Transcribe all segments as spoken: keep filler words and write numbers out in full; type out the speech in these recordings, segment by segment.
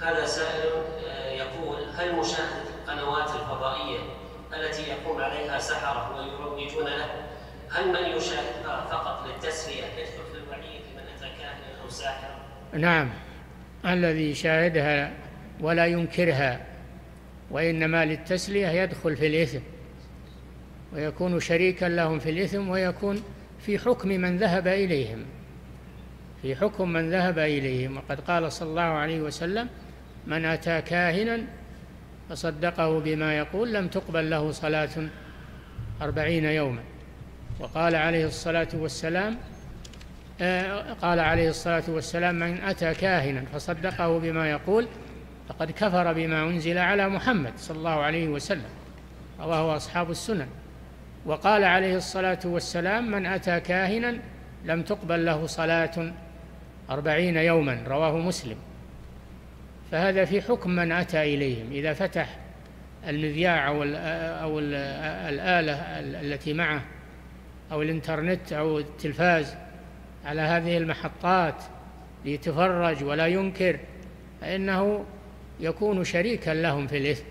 هذا سائل يقول: هل مشاهدة القنوات الفضائية التي يقوم عليها سحرة ويروجون له، هل من يشاهدها فقط للتسلية يدخل في الوعيد لمن أتى كاهنا أو ساحرا؟ نعم، الذي يشاهدها ولا ينكرها وإنما للتسلية يدخل في الإثم، ويكون شريكا لهم في الإثم، ويكون في حكم من ذهب إليهم في حكم من ذهب إليهم وقد قال صلى الله عليه وسلم: من أتى كاهنا فصدقه بما يقول لم تقبل له صلاة أربعين يوما. وقال عليه الصلاة والسلام قال عليه الصلاة والسلام: من أتى كاهنا فصدقه بما يقول فقد كفر بما أنزل على محمد صلى الله عليه وسلم، رواه أصحاب السنن. وقال عليه الصلاة والسلام: من أتى كاهنا لم تقبل له صلاة أربعين يوما، رواه مسلم. فهذا في حكم من أتى إليهم. إذا فتح المذياع أو الآلة التي معه أو الإنترنت أو التلفاز على هذه المحطات ليتفرج ولا ينكر، فإنه يكون شريكا لهم في الإثم.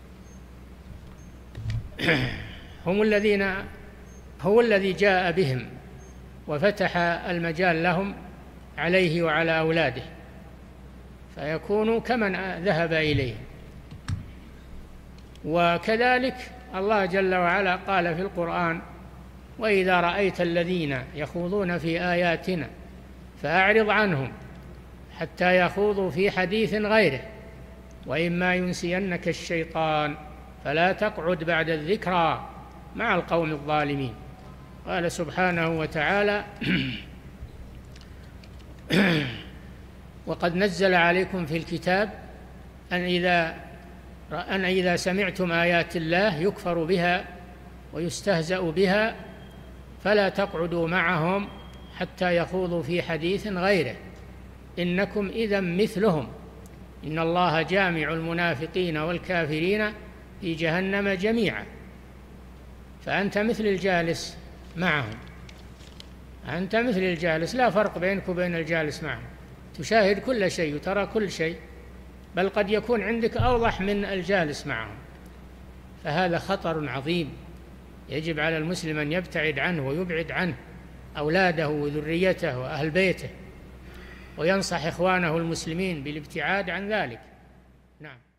هم الذين هو الذي جاء بهم وفتح المجال لهم عليه وعلى أولاده، فيكونوا كمن ذهب إليه. وكذلك الله جل وعلا قال في القرآن: وإذا رأيت الذين يخوضون في آياتنا فأعرض عنهم حتى يخوضوا في حديث غيره وإما ينسينك الشيطان فلا تقعد بعد الذكرى مع القوم الظالمين. قال سبحانه وتعالى: وقد نزل عليكم في الكتاب أن إذا أن إذا سمعتم آيات الله يكفر بها ويستهزأ بها فلا تقعدوا معهم حتى يخوضوا في حديث غيره إنكم إذا مثلهم إن الله جامع المنافقين والكافرين في جهنم جميعا. فأنت مثل الجالس معهم، أنت مثل الجالس، لا فرق بينك وبين الجالس معهم، تشاهد كل شيء وترى كل شيء، بل قد يكون عندك أوضح من الجالس معهم. فهذا خطر عظيم يجب على المسلم أن يبتعد عنه ويبعد عنه أولاده وذريته وأهل بيته، وينصح إخوانه المسلمين بالابتعاد عن ذلك. نعم.